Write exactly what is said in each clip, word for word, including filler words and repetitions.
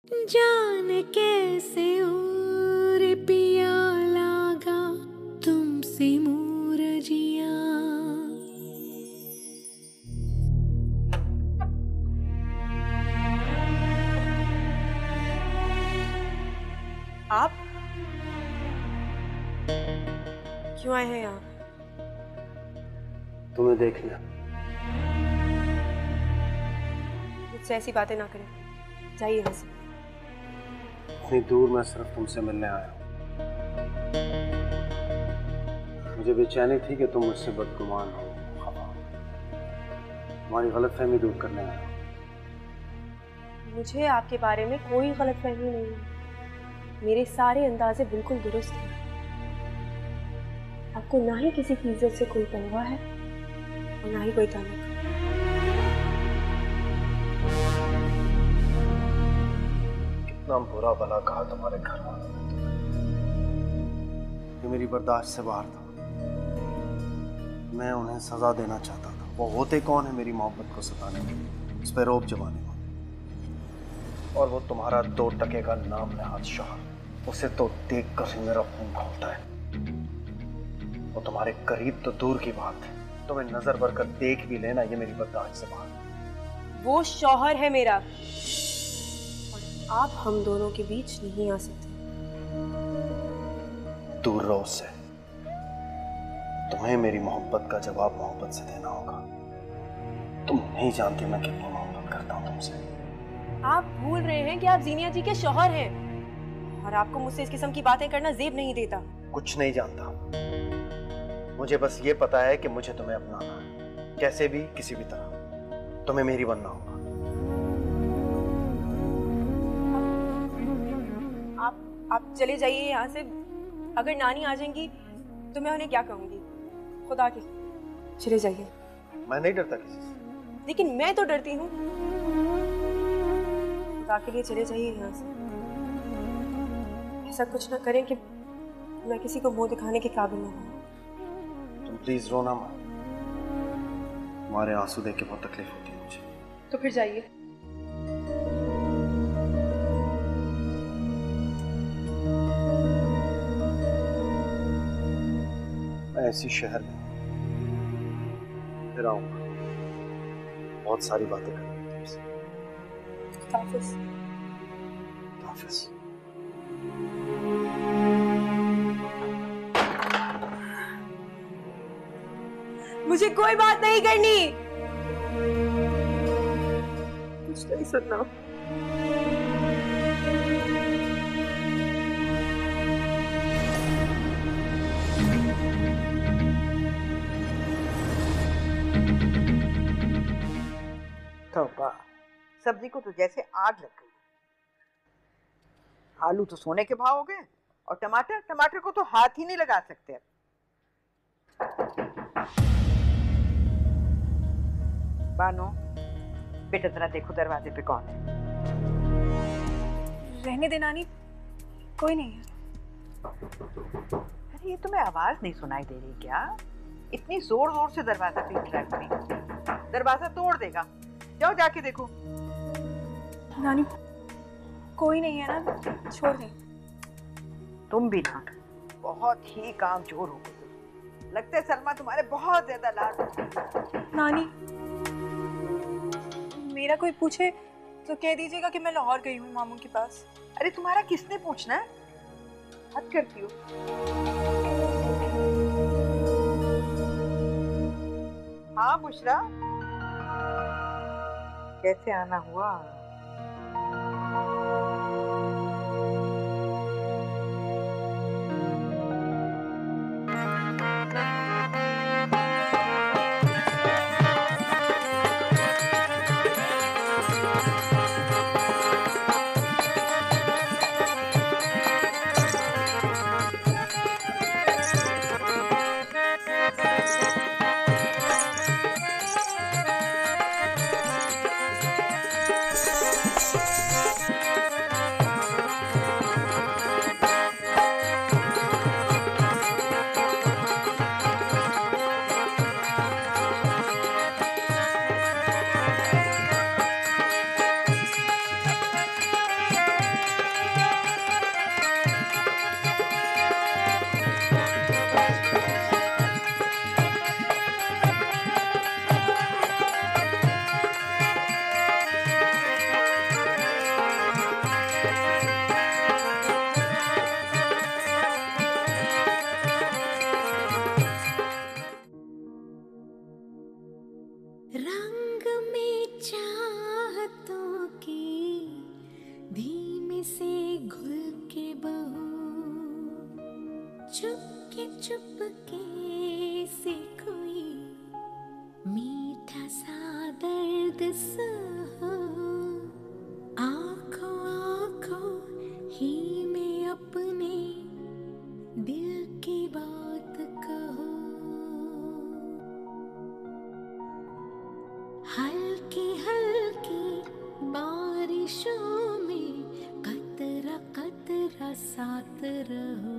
जान कैसे और पिया लागा तुमसे मूरजिया। आप क्यों आए हैं यहाँ? तुम्हें देखना। मुझसे ऐसी बातें ना करें, जाइए यहाँ से। इतनी दूर मैं सिर्फ तुमसे मिलने आया हूँ। मुझे बेचैनी थी कि तुम मुझसे बदगुमान हो, खफा। तुम्हारी गलतफहमी दूर करने आया हूँ। मुझे आपके बारे में कोई गलतफहमी नहीं है। मेरे सारे अंदाजे बिल्कुल दुरुस्त हैं। आपको ना ही किसी की इज्जत से कोई परवाह है और ना ही कोई ताल्लुक। कितना बुरा भला कहा तुम्हारे घर वालों ने तुम्हें। ये मेरी बर्दाश्त से बाहर था। मैं उन्हें सजा देना चाहता था। वो होते कौन है मेरी मोहब्बत को सताने के लिए, उस पर रोब जमाने वाले। और वो तुम्हारा दो टके का नाम नहाद शौहर। उसे तो देख कर ही मेरा खून खौलता है। वो तुम्हारे करीब तो दूर की बात है, तुम्हें नजर भर कर देख भी लेना ये मेरी बर्दाश्त से बाहर। वो शौहर है मेरा और आप हम दोनों के बीच नहीं आ सकते। दूर रहो उससे। तुम्हें मेरी मोहब्बत का जवाब मोहब्बत से देना होगा। तुम नहीं जानती मैं कितनी मोहब्बत करता हूँ तुमसे। आप भूल रहे हैं कि आप जीनिया जी के शौहर हैं और आपको मुझसे इस किस्म की बातें करना जेब नहीं देता। कुछ नहीं जानता। मुझे बस ये पता है कि मुझे तुम्हें अपनाना है, कैसे भी किसी भी तरह। तुम्हें मेरी बनना होगा। आप आप चले जाइए यहाँ से। अगर नानी आ जाएंगी तो मैं उन्हें क्या कहूँगी? खुदा की चले जाइए। मैं नहीं डरता किसी से। लेकिन मैं तो डरती हूँ। खुदा के लिए चले जाइए यहाँ से। ऐसा कुछ ना करें कि मैं किसी को मुंह दिखाने के काबिल ना हूँ। तुम प्लीज रोना मत। तुम्हारे आंसू देख के बहुत तकलीफ होती है मुझे। तो फिर जाइए। मैं ऐसी शहर में फिर आऊंगा। बहुत सारी बातें करेंगे तुमसे। हाफिज। हाफिज। मुझे कोई बात नहीं करनी। कुछ नहीं सुनना। तौबा, सब्जी को तो जैसे आग लग गई। आलू तो सोने के भाव हो गए और टमाटर टमाटर को तो हाथ ही नहीं लगा सकते। बानो, बेटा जरा देखो दरवाजे पे कौन है। रहने दे नानी, कोई नहीं है। अरे ये तुम्हें आवाज नहीं सुनाई दे रही क्या? इतनी जोर जोर से दरवाजा पीट रहा है कोई। दरवाजा तोड़ देगा। जाओ जाके देखो। नानी कोई नहीं है ना, छोड़ दे। तुम भी ना बहुत ही कामचोर हो गई। लगता है सलमा तुम्हारे बहुत ज्यादा लाड। नानी मेरा कोई पूछे तो कह दीजिएगा कि मैं लाहौर गई हूँ मामू के पास। अरे तुम्हारा किसने पूछना है? हद करती हो। हाँ बुशरा, कैसे आना हुआ? के चुपके से कोई मीठा सा दर्द सहो, आँखों आँखों ही में अपने दिल की बात कहो। हल्की हल्की बारिशों में कतरा कतरा साथ रहो।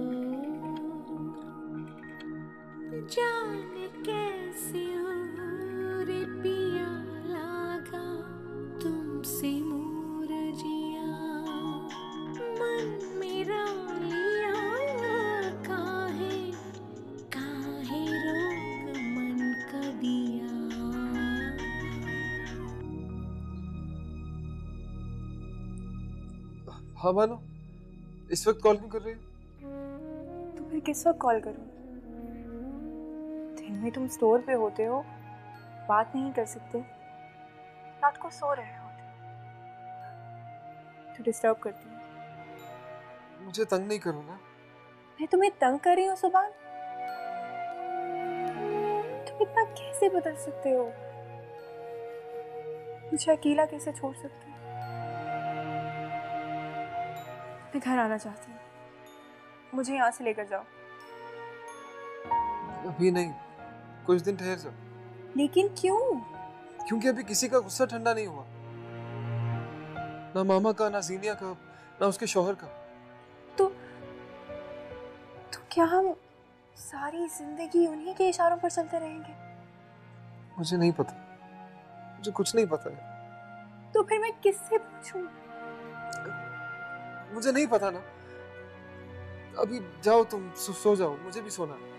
जाने कैसे और पिया लागा तुमसे मोरजिया, मन मेरा लिया काहे काहे रोग मन का दिया। हाँ मानो, इस वक्त कॉल क्यों कर रही हो? तो फिर किस वक्त कॉल करूं? दिन में तुम स्टोर पे होते हो, बात नहीं कर सकते, रात को सो रहे होते, तो डिस्टर्ब करती हूँ। मुझे तंग नहीं करो ना। मैं तुम्हें तंग कर रही हूँ सुभान? तुम इतना कैसे बदल सकते हो? मुझे अकेला कैसे छोड़ सकते हो? मैं घर आना चाहती हूँ, मुझे यहाँ से लेकर जाओ। अभी नहीं, कुछ दिन ठहर जाओ। लेकिन क्यों? क्योंकि अभी किसी का गुस्सा ठंडा नहीं हुआ, ना मामा का, ना जीनिया का, ना उसके शौहर का। तो तो क्या हम सारी जिंदगी उन्हीं के इशारों पर चलते रहेंगे? मुझे नहीं पता, मुझे कुछ नहीं पता है। तो फिर मैं किससे पूछूं? मुझे नहीं पता ना। अभी जाओ तुम, सो, सो जाओ, मुझे भी सोना है।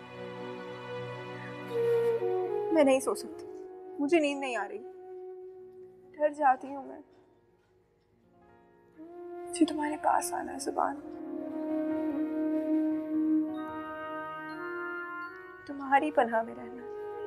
मैं नहीं सो सकती, मुझे नींद नहीं आ रही, डर जाती हूँ मैं। मुझे तुम्हारे पास आना है सुभान, तुम्हारी पनाह में रहना।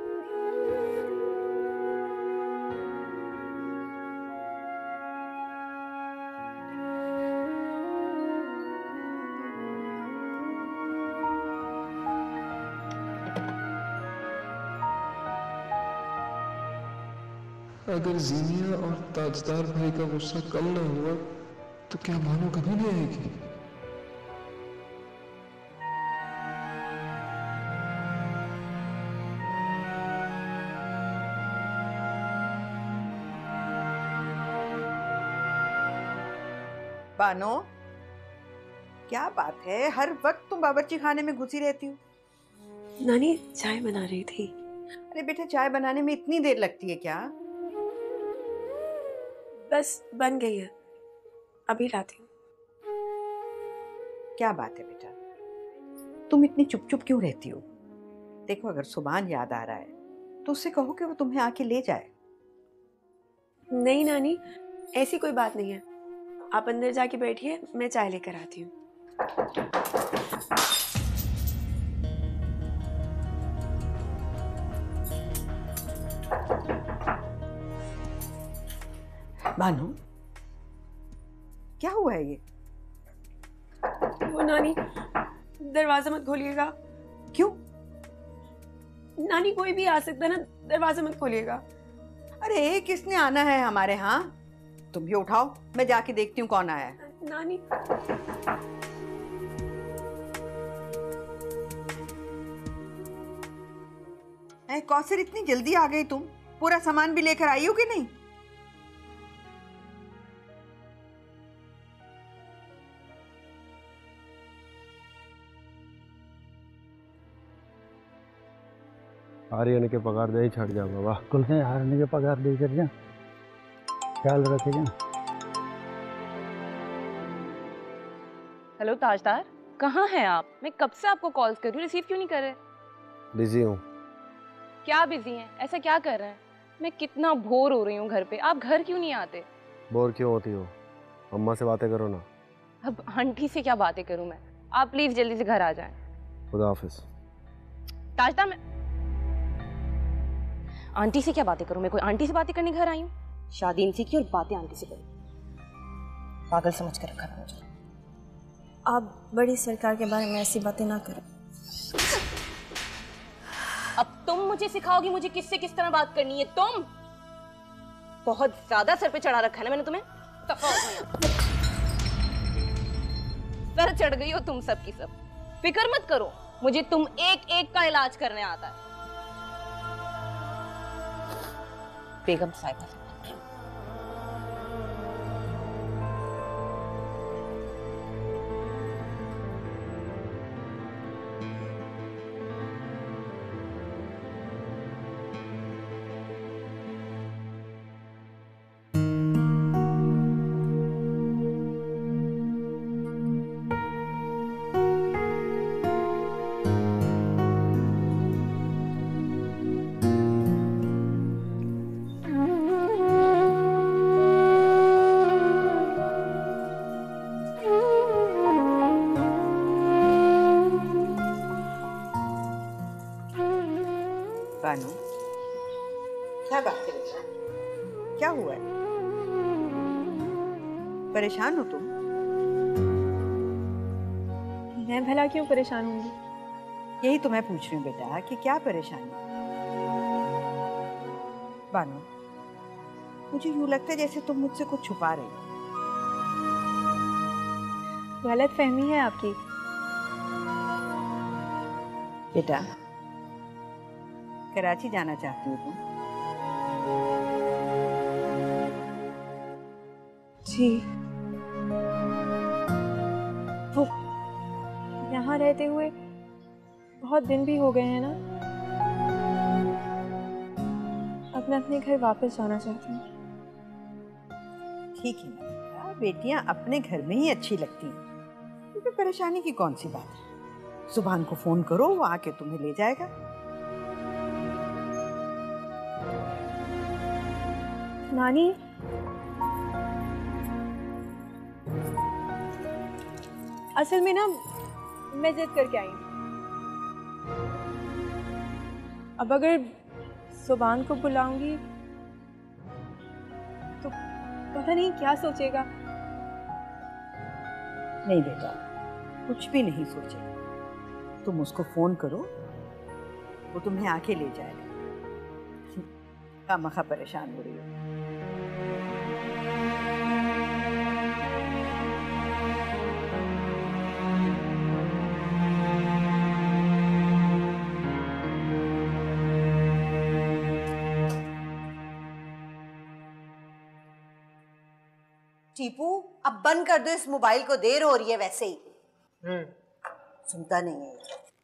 अगर जीनिया और ताजदार भाई का गुस्सा कल ना हुआ तो क्या मानो कभी नहीं आएगी? बानो, क्या बात है, हर वक्त तुम बावर्ची खाने में घुसी रहती हो? नानी चाय बना रही थी। अरे बेटा, चाय बनाने में इतनी देर लगती है क्या? बस बन गई है, अभी लाती हूँ। क्या बात है बेटा, तुम इतनी चुप चुप क्यों रहती हो? देखो, अगर सुभान याद आ रहा है तो उससे कहो कि वो तुम्हें आके ले जाए। नहीं नानी, ऐसी कोई बात नहीं है, आप अंदर जाके बैठिए, मैं चाय लेकर आती हूँ। बानो, क्या हुआ है ये? वो नानी, दरवाजा मत खोलिएगा। क्यों? नानी कोई भी आ सकता है ना, दरवाजा मत खोलिएगा। अरे किसने आना है हमारे यहाँ? तुम भी उठाओ, मैं जाके देखती हूँ कौन आया है। नानी, ऐ कौसर, इतनी जल्दी आ गई तुम? पूरा सामान भी लेकर आई हो कि नहीं? आर्यन के पगार दे ही छड़ जा बाबा। कुल से हारने के पगार दे कर जा, ख्याल रखे जा। हेलो ताजदार, कहाँ हैं आप? मैं कब से आपको कॉल्स कर रही हूँ, रिसीव क्यों नहीं कर रहे? बिजी हूँ। क्या बिजी हैं? ऐसा क्या कर रहे हैं? मैं कितना बोर हो रही हूँ घर पे, आप घर क्यों नहीं आते? बोर क्यों होती हो? अम्मा से बातें करो ना। अब आंटी से क्या बातें करूँ मैं? आप प्लीज जल्दी से घर आ जाएं। खुदा हाफिज। ताजदार, मैं आंटी से क्या बातें करूँ? मैं कोई आंटी से बातें करने घर आई हूँ? शादी इनसे की और बातें आंटी से करूँ? पागल समझ कर रखा था मुझे। आप बड़ी सरकार के बारे में ऐसी बातें ना करें। अब तुम मुझे सिखाओगी मुझे किससे किस तरह बात करनी है? तुम बहुत ज्यादा सर पे चढ़ा रखा है ना मैंने तुम्हें। दफा हो यहाँ। सर चढ़ गई हो तुम सब की सब। फिक्र मत करो, मुझे तुम एक एक का इलाज करने आता है। बेगम साहिबा से बानू, क्या बात है बेटा? क्या हुआ है? परेशान हो तुम? मैं भला क्यों परेशान होंगी? यही तो मैं पूछ रही हूँ बेटा कि क्या परेशानी? बानू, मुझे यूं लगता है जैसे तुम मुझसे कुछ छुपा रही हो। गलत फहमी है आपकी। बेटा, कराची जाना चाहती हो तुम? जी, वो यहाँ रहते हुए बहुत दिन भी हो गए हैं ना। अब मैं अपने घर वापस जाना चाहती हूँ। ठीक है बेटा, बेटियां अपने घर में ही अच्छी लगती हैं। क्योंकि परेशानी की कौन सी बात है? सुभान को फोन करो, वो आके तुम्हें ले जाएगा। नानी, असल में ना मैं जिद करके आई हूँ। अब अगर सुभान को बुलाऊंगी तो पता नहीं क्या सोचेगा। नहीं बेटा, कुछ भी नहीं सोचेगा। तुम उसको फोन करो, वो तुम्हें आके ले जाएगा। खामखा परेशान हो रही हो। टीपू, अब बंद कर दो इस मोबाइल को, देर हो रही है वैसे ही। सुनता नहीं है।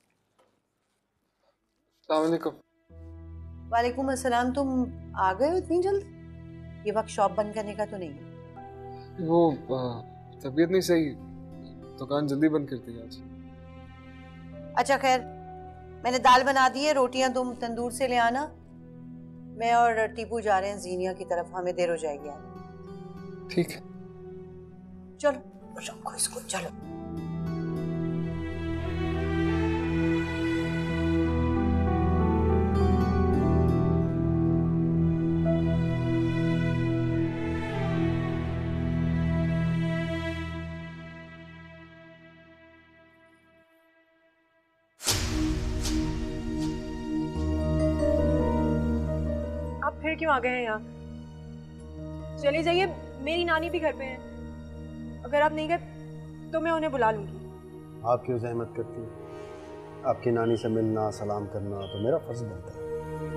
अस्सलाम वालेकुम। वालेकुम अस्सलाम। तुम आ गए हो इतनी जल्द? ये वक्त शॉप बंद करने का तो नहीं है? वो तबीयत नहीं सही, दुकान जल्दी बंद करती है आज। अच्छा खैर, मैंने दाल बना दी है, रोटियां तुम तंदूर से ले आना। मैं और टीपू जा रहे हैं जीनिया की तरफ, हमें देर हो जाएगी आने। ठीक है, चलो रखो इसको, चलो। आप फिर क्यों आ गए हैं यहाँ? चले जाइए, मेरी नानी भी घर पे है। अगर आप नहीं गए तो मैं उन्हें बुला लूंगी। आप क्यों जहमत करती हैं? आपकी नानी से मिलना, सलाम करना तो मेरा फर्ज बनता है।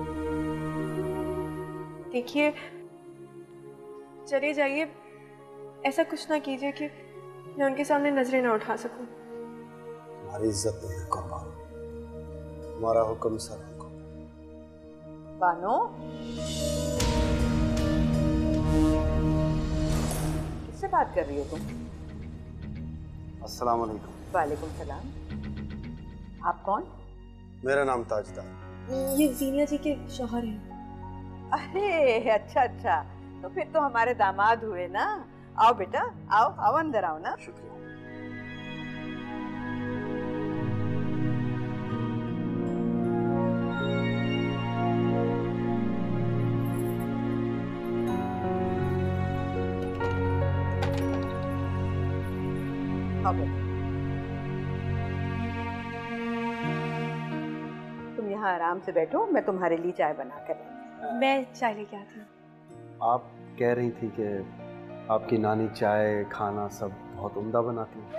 देखिए, चले जाइए, ऐसा कुछ ना कीजिए कि मैं उनके सामने नजरें ना उठा सकूं। हमारी इज्जत नहीं है कुर्बान, हमारा हुक्म सर हुक्म। बानो, किससे बात कर रही हो तुम? अस्सलाम वालेकुम। वालेकुम सलाम। आप कौन? मेरा नाम ताजदार। ये जीनिया जी के शौहर हैं। अरे अच्छा अच्छा, तो फिर तो हमारे दामाद हुए ना। आओ बेटा, आओ आओ, अंदर आओ ना। शुक्रिया। आओ बेटा। यहाँ आराम से बैठो, मैं तुम्हारे लिए चाय बना कर लाऊं। मैं चाय लेके आती हूँ। आप कह रही थी कि आपकी नानी चाय खाना सब बहुत उम्दा बनाती है।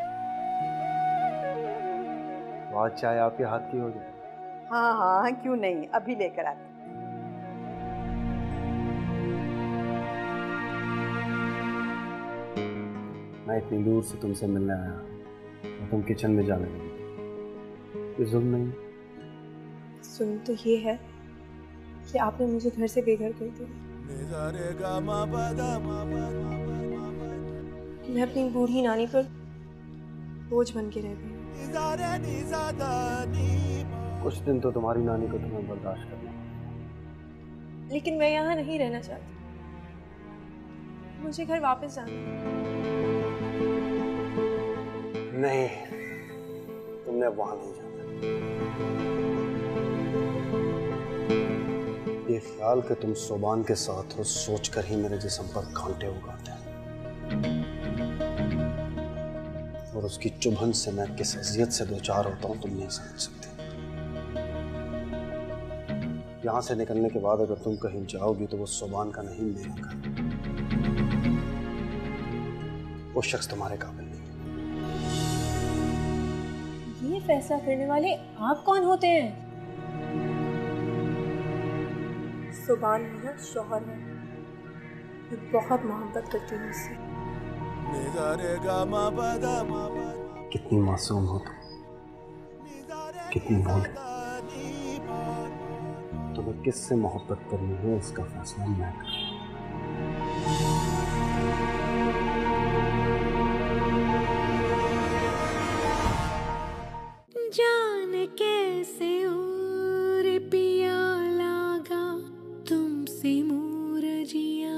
तो आज चाय आपके हाथ की हो जाए। हाँ हाँ क्यों नहीं, अभी लेकर आती। मैं इतनी दूर से तुमसे मिलने आया और तुम किचन में जाने लगी, ये जुल्म नहीं? सुन तो ये है कि आपने मुझे घर से बेघर कर दिया। मैं अपनी बूढ़ी नानी पर बोझ बन के रह गई। कुछ दिन तो तुम्हारी नानी को तुम्हें बर्दाश्त करना पड़ेगा। लेकिन मैं यहाँ नहीं रहना चाहती, मुझे घर वापस जाना है। नहीं, तुमने वहां नहीं जाना। ये ख्याल कि तुम सोबान के साथ हो सोच कर ही मेरे जिस्म पर कांटे उगाते हैं, और उसकी चुभन से मैं किस अजियत से दो चार होता हूं तुम नहीं समझ सकते। यहां से निकलने के बाद अगर तुम कहीं जाओगी तो वो सोबान का नहीं, मेरा घर। वो शख्स तुम्हारे काबिल नहीं। ये फैसला करने वाले आप कौन होते हैं? सुबान मेरा शौहर है, मैं बहुत मोहब्बत करती हूँ उससे। कितनी मासूम हो तुम, कितनी भोली। तुम्हें किससे मोहब्बत करनी है इसका फैसला मैं करूँ। जान कैसे और पिया लागा तुमसे मूरजिया,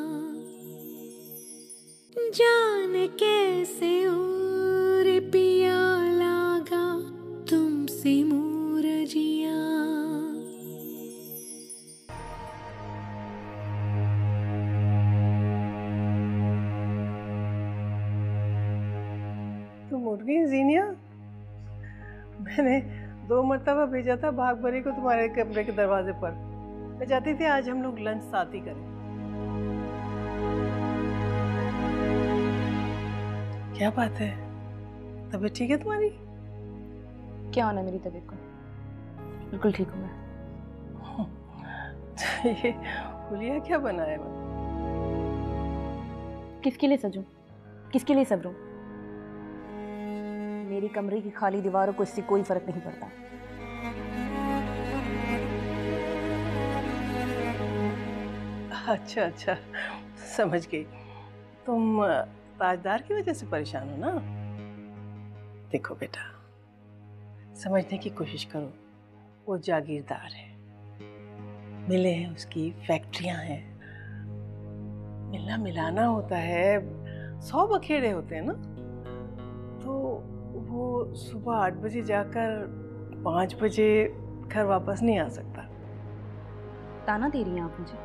जान कैसे और पिया लागा तुमसे मूरजिया। तुम उठ गई जीनिया? मैंने दो मरतबा भेजा था भागभरी को तुम्हारे कमरे के दरवाजे पर। मैं चाहती थी आज हम लोग लंच साथ ही करें। क्या बात है, तबीयत ठीक है तुम्हारी? क्या होना मेरी तबीयत को? बिल्कुल ठीक हूँ मैं। ये हुलिया क्या बनाया है? किसके लिए सजूं? किसके लिए सब्रूं? मेरी कमरे की खाली दीवारों को इससे कोई फर्क नहीं पड़ता। अच्छा अच्छा, समझ गई। तुम ताजदार की वजह से परेशान हो ना? देखो बेटा, समझने की कोशिश करो। वो जागीरदार है, मिले हैं, उसकी फैक्ट्रियां हैं, मिलना मिलाना होता है, सौ बखेड़े होते हैं ना। तो वो सुबह आठ बजे जाकर पाँच बजे घर वापस नहीं आ सकता। ताना दे रही हैं आप मुझे?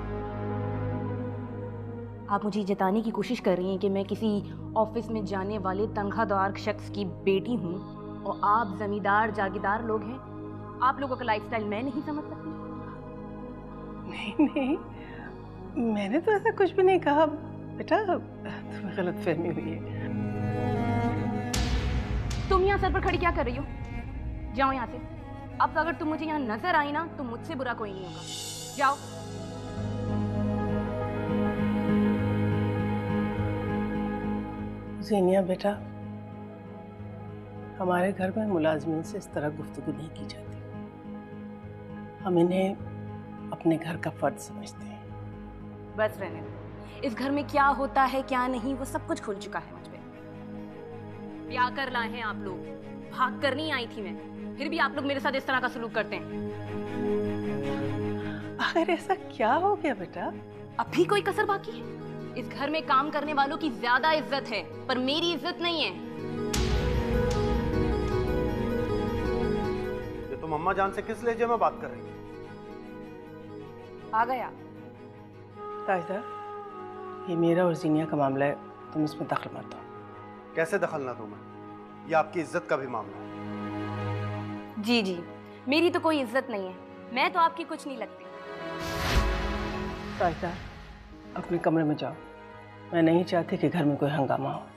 आप मुझे जताने की कोशिश कर रही हैं कि मैं किसी ऑफिस में जाने वाले तनख्वाहदार शख्स की बेटी हूँ और आप जमींदार जागीरदार लोग हैं। आप लोगों का लाइफस्टाइल मैं नहीं समझ सकती? नहीं नहीं, मैंने तो ऐसा कुछ भी नहीं कहा बेटा, तुम्हें गलतफहमी हुई है। तुम यहाँ सर पर खड़ी क्या कर रही हो? जाओ यहाँ से। अब अगर तुम मुझे यहाँ नजर आई ना तो मुझसे बुरा कोई नहीं होगा। जाओ। ज़ेनिया बेटा, हमारे घर में मुलाजमिन से इस तरह गुफ्तगू नहीं की जाती। हम इन्हें अपने घर का फर्ज समझते हैं। बस रहने दो। इस घर में क्या होता है क्या नहीं वो सब कुछ खुल चुका है मुझ पे। क्या कर लाए हैं आप लोग? भाग कर नहीं आई थी मैं, फिर भी आप लोग मेरे साथ इस तरह का सलूक करते हैं। आखिर ऐसा क्या हो गया बेटा? अब भी कोई कसर बाकी है? इस घर में काम करने वालों की ज्यादा इज्जत है पर मेरी इज्जत नहीं है। ये तुम अम्मा जान से किस लहजे में बात कर रही हो? आ गया ताजदार, ये मेरा और जीनिया का मामला है, तुम इसमें दखल मत दो। कैसे दखल ना दूं मैं? ये आपकी इज्जत का भी मामला है। जी जी, मेरी तो कोई इज्जत नहीं है, मैं तो आपकी कुछ नहीं लगती। ताजदार, अपने कमरे में जाओ, मैं नहीं चाहती कि घर में कोई हंगामा हो।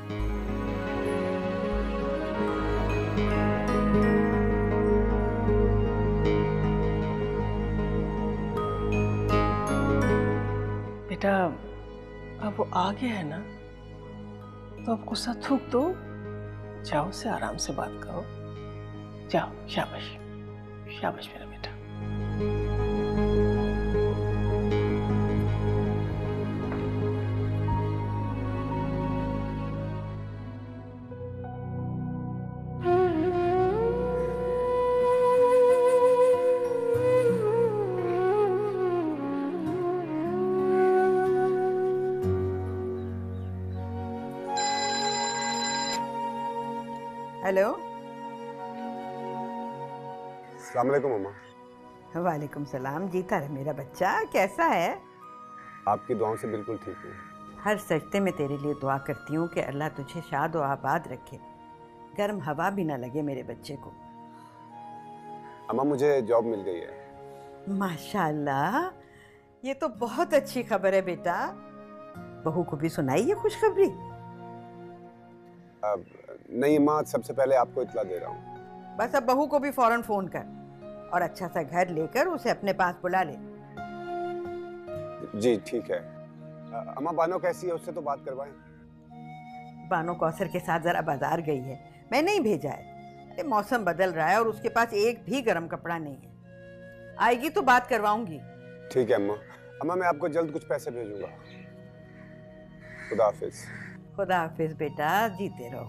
बेटा, अब वो आ गया है ना, तो अब गुस्सा थूक दो, जाओ से आराम से बात करो। जाओ, शाबाश शाबाश मेरा बेटा। हेलो। अस्सलाम वालेकुम मम्मा। वालेकुम सलाम। जीता रहे मेरा बच्चा, कैसा है? आपकी दुआओं से बिल्कुल ठीक हूँ। हर सजदे में तेरे लिए दुआ करती हूँ कि अल्लाह तुझे शाद और आबाद रखे, गर्म हवा भी ना लगे मेरे बच्चे को। अम्मा, मुझे जॉब मिल गई है। माशाल्लाह, ये तो बहुत अच्छी खबर है बेटा। बहू को भी सुनाई ये खुशखबरी? अब नहीं अम्मा, सबसे पहले आपको इत्ला दे रहा हूँ। बस अब बहू को भी फौरन फोन कर और अच्छा सा घर लेकर उसे अपने पास बुला ले। जी ठीक है। अम्मा, बानो कैसी है, उससे तो बात करवाएं। बानो कौसर के साथ जरा बाजार गई है, मैं नहीं भेजा है। अरे मौसम बदल रहा है और उसके पास एक भी गर्म कपड़ा नहीं है। आएगी तो बात करवाऊंगी। ठीक है अम्मा। अम्मा, मैं आपको जल्द कुछ पैसे भेजूंगा। खुदा हाफिज। खुदा हाफिज बेटा, जीते रहो।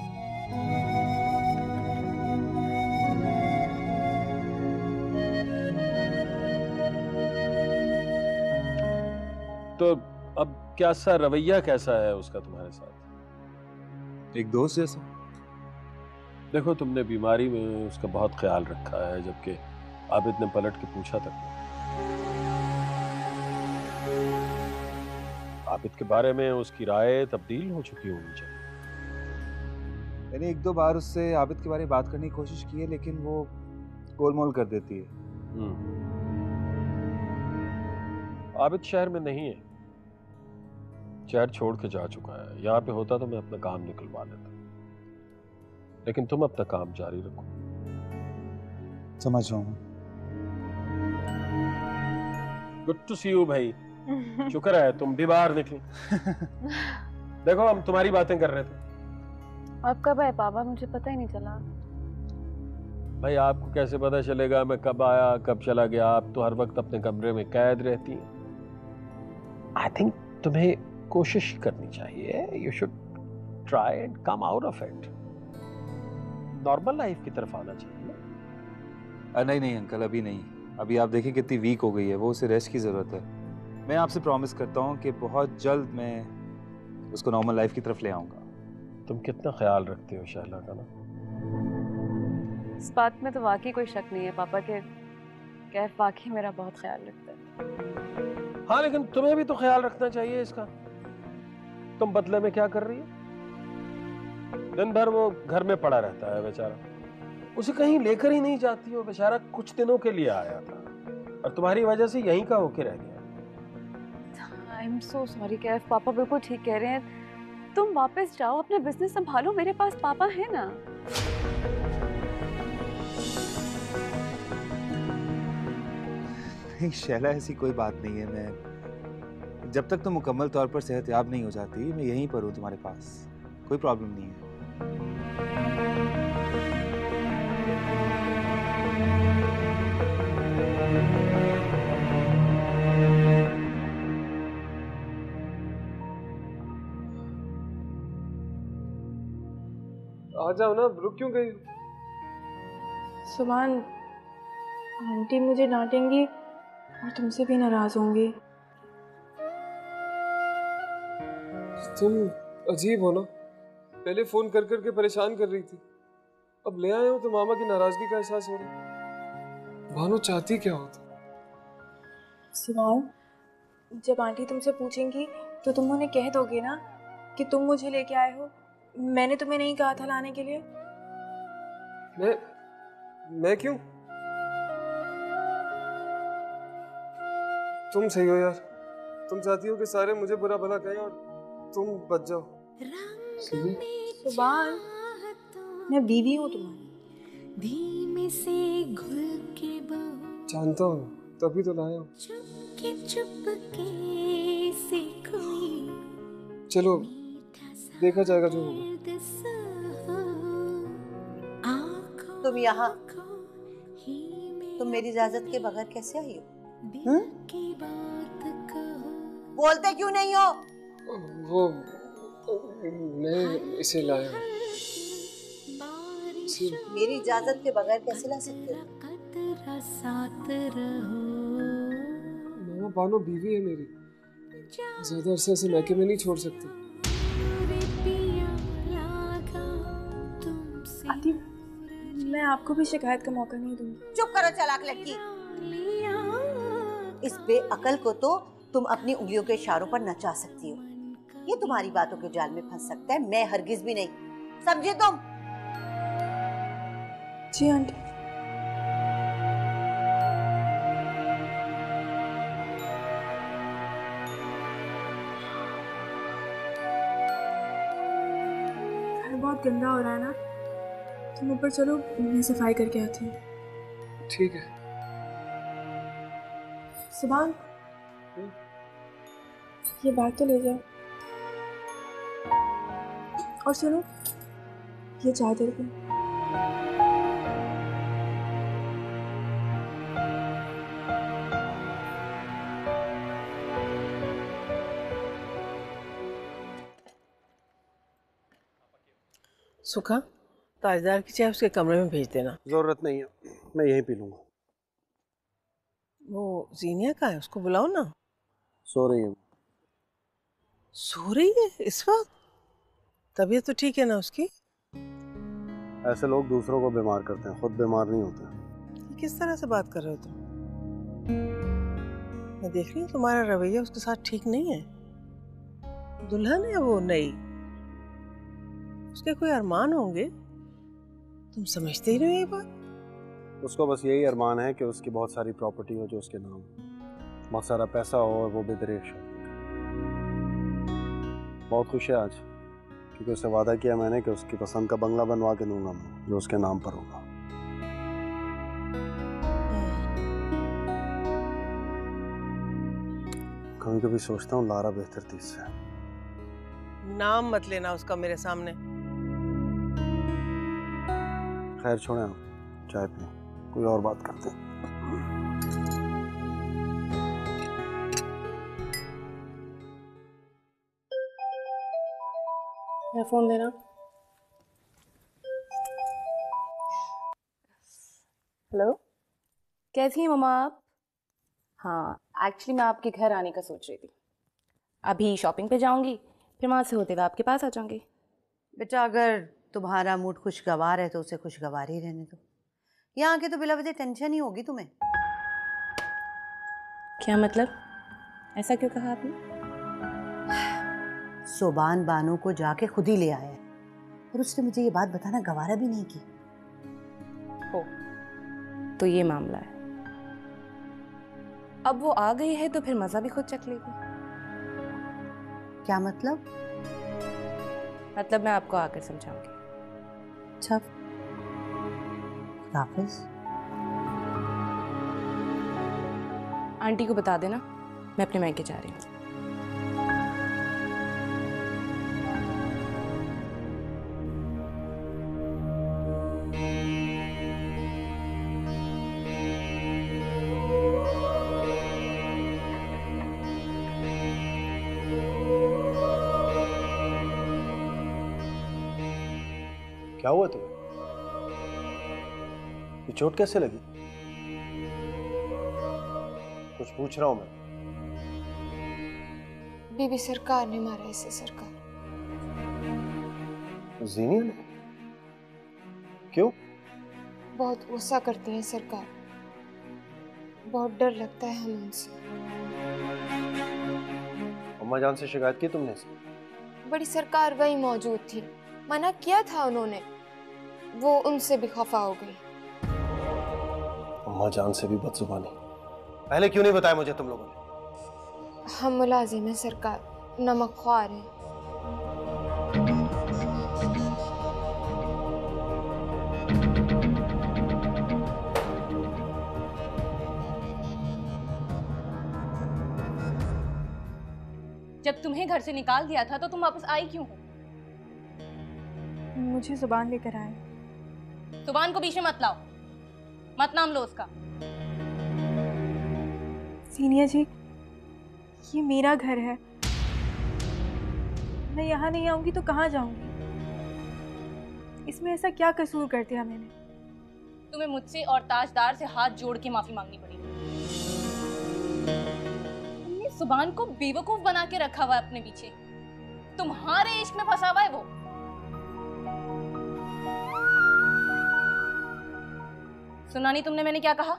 तो अब क्या सा रवैया कैसा है उसका तुम्हारे साथ? एक दोस्त जैसा। देखो, तुमने बीमारी में उसका बहुत ख्याल रखा है, जबकि आबिद ने पलट के पूछा तक नहीं। आबिद के बारे में उसकी राय तब्दील हो चुकी होनी चाहिए। मैंने एक दो बार उससे आबिद के बारे में बात करने की कोशिश की है, लेकिन वो गोलमोल कर देती है। आबिद शहर में नहीं है, शहर छोड़ के जा चुका है। यहाँ पे होता तो मैं अपना काम निकलवा लेता, लेकिन तुम अपना काम जारी रखो। समझ रहा हूँ। गुड टू सी यू भाई। शुक्र है तुम भी बाहर निकली। देखो, हम तुम्हारी बातें कर रहे थे। आप कब आए पापा? मुझे पता ही नहीं चला। भाई, आपको कैसे पता चलेगा मैं कब आया कब चला गया? आप तो हर वक्त अपने कमरे में कैद रहती हैं। आई थिंक तुम्हें कोशिश करनी चाहिए। You should try and come out of it. Normal life की तरफ आना चाहिए ना। नहीं नहीं अंकल, अभी नहीं। अभी आप देखिए कितनी वीक हो गई है वो, उसे रेस्ट की जरूरत है। मैं आपसे प्रॉमिस करता हूँ कि बहुत जल्द मैं उसको नॉर्मल लाइफ की तरफ ले आऊँगा। तुम कितना ख्याल रखते हो शहला का ना। इस बात में तो वाकई कोई शक नहीं है पापा के कैफ वाकई मेरा बहुत ख्याल रखता है। हाँ, लेकिन तुम्हें भी तो ख्याल रखना चाहिए इसका। तुम बदले में क्या कर रही हो? दिन भर वो घर में पड़ा रहता है बेचारा, उसे कहीं लेकर ही नहीं जाती हो। बेचारा कुछ दिनों के लिए आया था और तुम्हारी वजह से यहीं का होके रह गया। I am so sorry Kaif, पापा बिल्कुल ठीक कह रहे हैं। तुम वापस जाओ, अपना बिजनेस संभालो, मेरे पास पापा है ना। नहीं शैला, ऐसी कोई बात नहीं है। मैं जब तक तुम मुकम्मल तौर पर सेहतयाब नहीं हो जाती, मैं यहीं पर हूँ तुम्हारे पास। कोई प्रॉब्लम नहीं है। आ जाओ ना, रुक क्यों गई? सुभान, आंटी मुझे डांटेंगी और तुमसे भी नाराज होंगी। तुम अजीब हो ना, पहले फोन कर करके परेशान कर रही थी, अब ले आए हो तो मामा की नाराजगी का एहसास हो रहा है। भानु चाहती क्या हो? सुभान, जब आंटी तुमसे पूछेंगी तो तुम उन्हें कह दोगे ना कि तुम मुझे लेके आए हो, मैंने तुम्हें नहीं कहा था लाने के लिए। मैं मैं क्यों? तुम सही हो यार, तुम चाहती हो कि सारे मुझे बुरा भला कहें और तुम बच जाओ। सुभान, मैं बीवी हूँ तुम्हारी। धीमे से घुल के बहू जानता हूँ, तभी तो लाया हूँ। चुपके चुपके से कोई चलो देखा जाएगा जो होगा। तुम यहाँ तुम मेरी इजाजत के बगैर कैसे आई हो? हुँ? बोलते क्यों नहीं हो? वो मैं इसे लाया हूँ। मेरी इजाजत के बगैर कैसे ला सकते हो? मामा, बानो बीवी है मेरी, ज्यादा अरसा से मैके में नहीं छोड़ सकती। आंटी, मैं आपको भी शिकायत का मौका नहीं दूंगी। चुप करो चालाक लड़की। इस बेअकल को तो तुम अपनी उंगलियों के इशारों पर नचा सकती हो, ये तुम्हारी बातों के जाल में फंस सकता है, मैं हरगिज भी नहीं। समझे तुम? जी आंटी। घर बहुत गंदा हो रहा है ना, तुम ऊपर चलो, मैं सफाई करके आती हूँ। ठीक है। सुभान, ये बैग तो ले जाओ। और सुनो, ये चाय दे दो। सुखा, ताजदार की चाय उसके कमरे में भेज देना। जरूरत नहीं है, मैं यहीं पी लूंगा। वो जीनिया का है, उसको बुलाओ ना। सो रही है। सो रही है इस वक्त? तबीयत तो ठीक है ना उसकी? ऐसे लोग दूसरों को बीमार करते हैं, खुद बीमार नहीं होते। ये किस तरह से बात कर रहे हो तुम? मैं देख रही हूँ तुम्हारा रवैया उसके साथ ठीक नहीं है। दुल्हन है वो नई, उसके कोई अरमान होंगे, तुम समझते ही नहीं ये बात। उसको बस यही अरमान है कि उसकी बहुत सारी प्रॉपर्टी हो जो उसके नाम, बहुत सारा पैसा हो और वो बेदरेक हो। बहुत खुश है आज क्योंकि उससे वादा किया मैंने कि उसकी पसंद का बंगला बनवा के दूंगा मैं, जो उसके नाम पर होगा। कभी कभी सोचता हूँ लारा बेहतर थी इससे। नाम मत लेना उसका मेरे सामने। खैर छोड़े, आप चाय पिए, कोई और बात करते हैं। मैं फोन देना। हेलो, कैसी हैं मम्मा आप? हाँ, एक्चुअली मैं आपके घर आने का सोच रही थी। अभी शॉपिंग पे जाऊंगी, फिर वहाँ से होते हुए आपके पास आ जाऊंगी। बेटा, अगर तुम्हारा मूड खुशगवार है तो उसे खुशगवार ही रहने दो। यहाँ के तो बिला वजह टेंशन ही होगी तुम्हें। क्या मतलब? ऐसा क्यों कहा आपने? सोबान बानो को जाके खुद ही ले आया है और उसने मुझे ये बात बताना गवारा भी नहीं की। हो, तो ये मामला है। अब वो आ गई है तो फिर मजा भी खुद चख लेगी। क्या मतलब? मतलब मैं आपको आकर समझाऊंगी। अच्छा, हाफिज। आंटी को बता देना मैं अपने मायके जा रही हूँ। क्या हुआ तुम्हें? ये चोट कैसे लगी? कुछ पूछ रहा हूं मैं। बीबी सरकार ने मारा इसे। सरकार। जीनिया ने? क्यों? बहुत गुस्सा करती हैं सरकार, बहुत डर लगता है हमें उनसे। अम्मा जान से शिकायत की तुमने इसकी? बड़ी सरकार वही मौजूद थी, मना किया था उन्होंने, वो उनसे भी खफा हो गई। अम्मा जान से भी बदजुबानी। पहले क्यों नहीं बताया मुझे तुम लोगों ने? हम मुलाजिम हैं सरकार, नमक ख्वार हैं। जब तुम्हें घर से निकाल दिया था तो तुम वापस आई क्यों हो? मुझे जुबान लेकर आए। जुबान को बीच में मत लाओ, मत नाम लो उसका। सीनिया जी, ये मेरा घर है, मैं यहाँ नहीं आऊंगी तो कहाँ जाऊंगी? इसमें ऐसा क्या कसूर कर दिया मैंने? तुम्हें मुझसे और ताजदार से हाथ जोड़ के माफी मांगनी पड़ी। तुमने जुबान को बेवकूफ बना के रखा हुआ है अपने पीछे, तुम्हारे इश्क में फंसा हुआ है वो। सुना नहीं तुमने मैंने क्या कहा?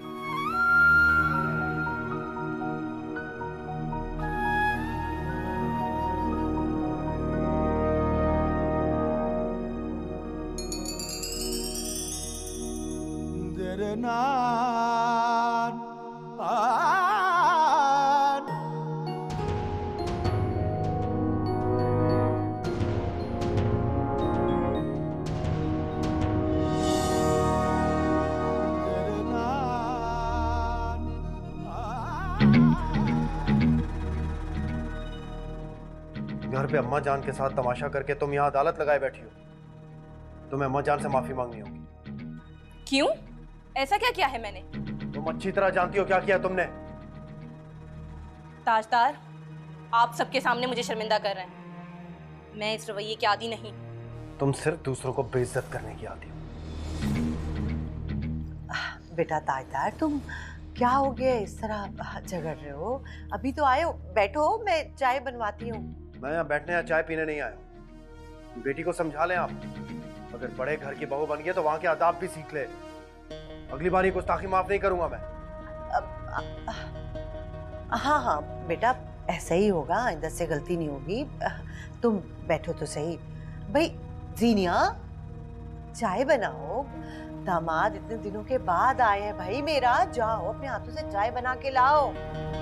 घर पे अम्मा जान के साथ तमाशा करके तुम यहाँ अदालत लगाए बैठी हो। तुम्हें अम्मा जान से माफी मांगनी होगी। क्यों? ऐसा क्या किया है मैंने? तुम अच्छी तरह जानती हो क्या किया तुमने। ताजदार, आप सबके सामने मुझे शर्मिंदा कर रहे हैं। मैं इस रवैये की आदी नहीं। तुम सिर्फ दूसरों को बेइज्जत करने की आदी हो। बेटा ताजदार, तुम क्या हो गया, इस तरह झगड़ रहे हो? अभी तो आए हो, बैठो, मैं चाय बनवाती हूँ। मैं यहाँ बैठने या चाय पीने नहीं आया। बेटी को समझा लें आप, अगर बड़े घर की बहू बन गई तो वहाँ के आदाब भी सीख ले। अगली बार ये गुस्ताखी माफ नहीं करूंगा मैं। हाँ हाँ बेटा, ऐसा ही होगा, आइंदा से गलती नहीं होगी। तुम बैठो तो सही। भाई जीनिया, चाय बनाओ। दामाद इतने दिनों के बाद आए हैं भाई मेरा, जाओ अपने हाथों से चाय बना के लाओ।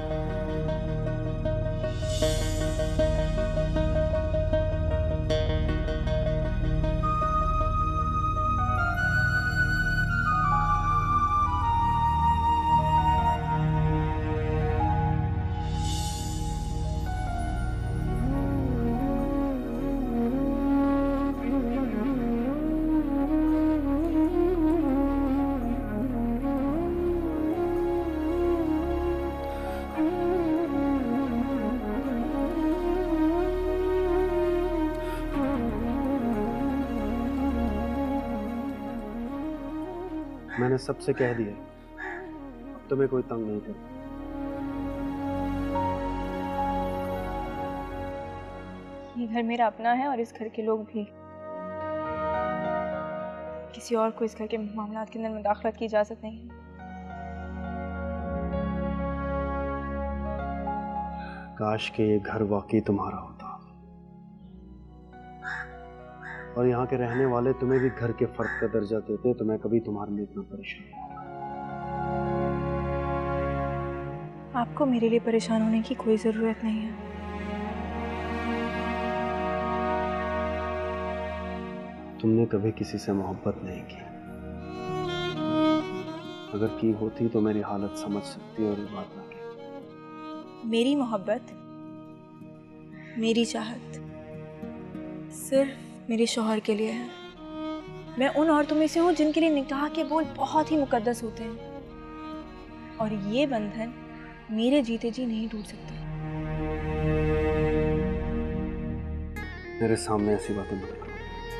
मैंने सबसे कह दिया, अब तुम्हें कोई तंग नहीं करता। ये घर मेरा अपना है और इस घर के लोग भी। किसी और को इस घर के मामलात के अंदर मुदाखलत की इजाजत नहीं है। काश के ये घर वाकई तुम्हारा होता और यहाँ के रहने वाले तुम्हें भी घर के फर्द का दर्जा देते तो मैं कभी तुम्हारे लिए इतना परेशान नहीं होता। आपको मेरे लिए परेशान होने की कोई जरूरत नहीं है। तुमने कभी किसी से मोहब्बत नहीं की। अगर की होती तो मेरी हालत समझ सकती और ये बात ना की। मेरी मोहब्बत, मेरी चाहत सिर्फ मेरे शौहर के लिए है। मैं उन औरतों में से हूँ जिनके लिए निकाह के बोल बहुत ही मुकद्दस होते हैं और ये बंधन मेरे जीते जी नहीं टूट सकते। मेरे सामने ऐसी बातें मत करो।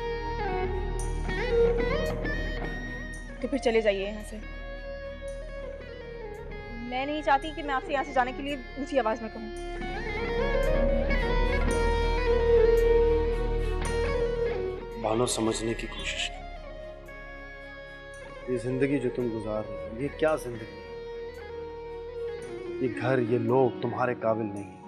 तो फिर चले जाइए यहाँ से। मैं नहीं चाहती कि मैं आपसे यहाँ से जाने के लिए ऊंची आवाज में कहूँ। भानो, समझने की कोशिश कर। ये जिंदगी जो तुम गुजार रहे हो, ये क्या जिंदगी है? ये घर, ये लोग तुम्हारे काबिल नहीं है।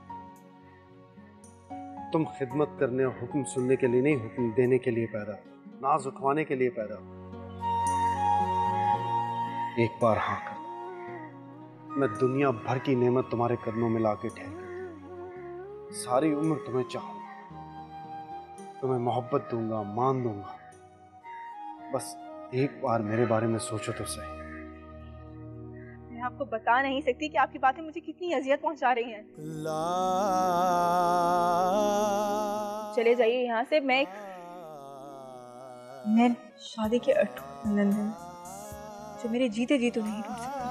तुम खिदमत करने और हुक्म सुनने के लिए नहीं, हुक्म देने के लिए पैदा हो, नाज उठवाने के लिए पैदा हो। एक बार हाँ कर, मैं दुनिया भर की नेमत तुम्हारे कदमों में लाके ठहर गई। सारी उम्र तुम्हें चाहूंगा, तुम्हें मोहब्बत दूंगा, मान दूंगा। बस एक बार मेरे बारे में सोचो तो सही। मैं आपको बता नहीं सकती कि आपकी बातें मुझे कितनी अजियत पहुंचा रही हैं। चले जाइए यहाँ से। मैं मैं शादी के अटूट बंधन जो मेरे जीते जी तो नहीं टूट सकता।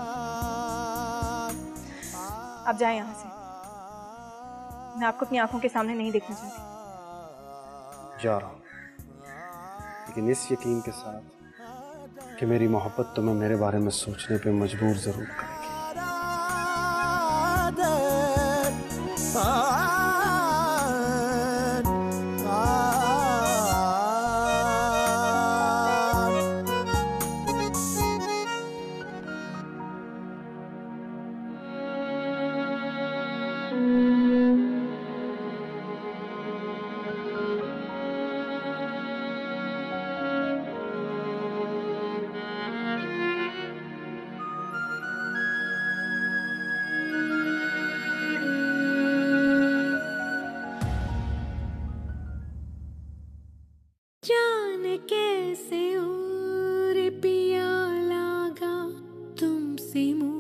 आप जाएं यहाँ से। मैं आपको अपनी आंखों के सामने नहीं देखना चाहती। जा रहा हूँ, लेकिन इस यकीन के साथ कि मेरी मोहब्बत तुम्हें मेरे बारे में सोचने पे मजबूर जरूर करेगी। जान कैसे और पिया लागा तुमसे।